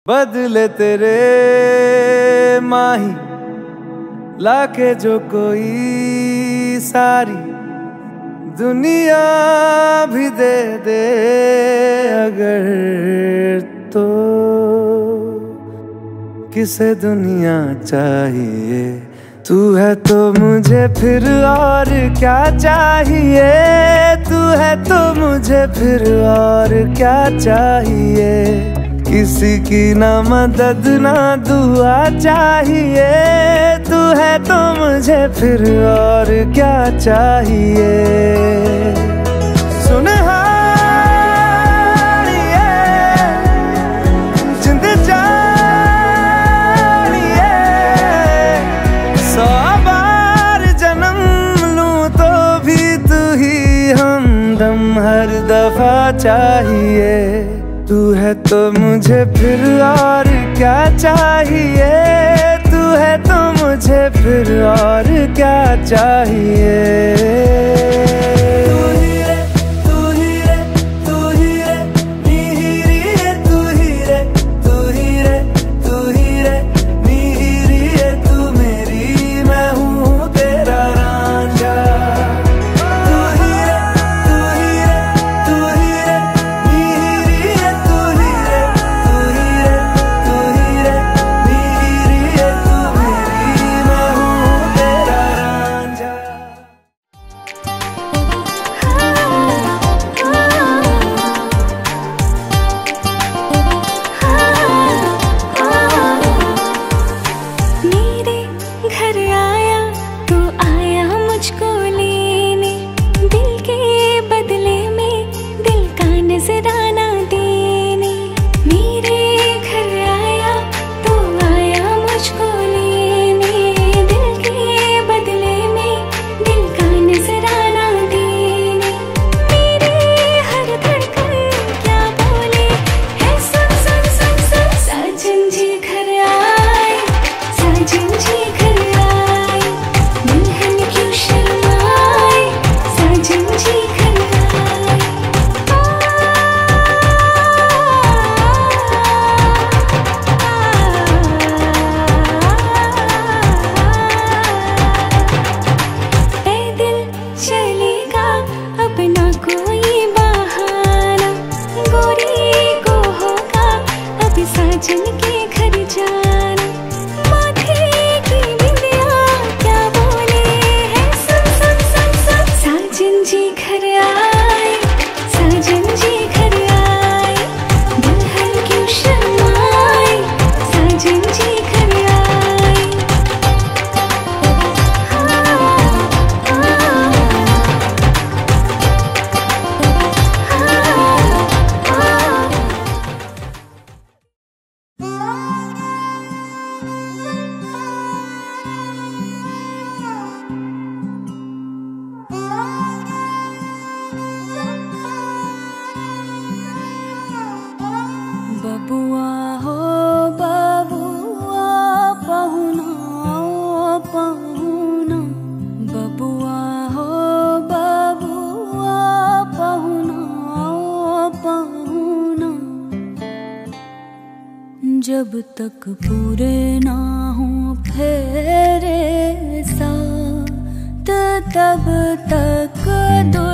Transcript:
बदले तेरे माही लाके जो कोई सारी दुनिया भी दे दे अगर तो किसे दुनिया चाहिए। तू है तो मुझे फिर और क्या चाहिए, तू है तो मुझे फिर और क्या चाहिए। किसी की ना मदद ना दुआ चाहिए, तू है तो मुझे फिर और क्या चाहिए। सुनहारिए जिंद जानिए, 100 बार जन्म लूं तो भी तू ही हमदम हर दफा चाहिए। तू है तो मुझे फिर और क्या चाहिए, तू है तो मुझे फिर और क्या चाहिए। बबुआ हो बबुआ पहुना पहुना, बबुआ हो बबुआ पहुना पहुना। जब तक पूरे ना हो फेरे साथ तब तक